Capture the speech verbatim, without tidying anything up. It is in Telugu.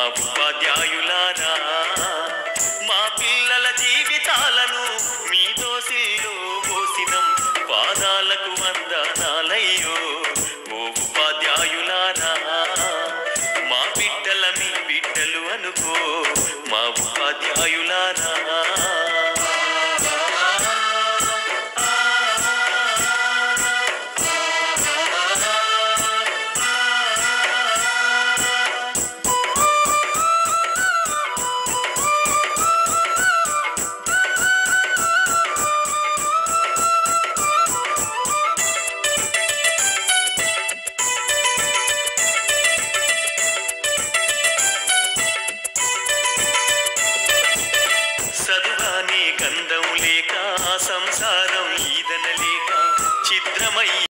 ఉపాధ్యాయులారా మా పిల్లల జీవితాలను మీ దోసిల్లో పోసినం పాదాలకు వందనాలయ్యో ఓ ఉపాధ్యాయులారా మా బిడ్డల మీ బిడ్డలు అనుకో మా ఉపాధ్యాయులారా చదువానే కందం లేక సంసారం ఈదన లేక చిత్రమై